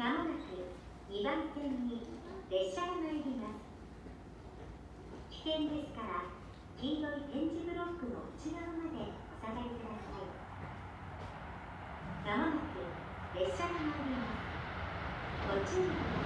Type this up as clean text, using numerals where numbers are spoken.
まもなく2番線に列車が参ります。危険ですから黄色い点字ブロックの内側までお下がりください。まもなく列車が参ります。ご注意ください。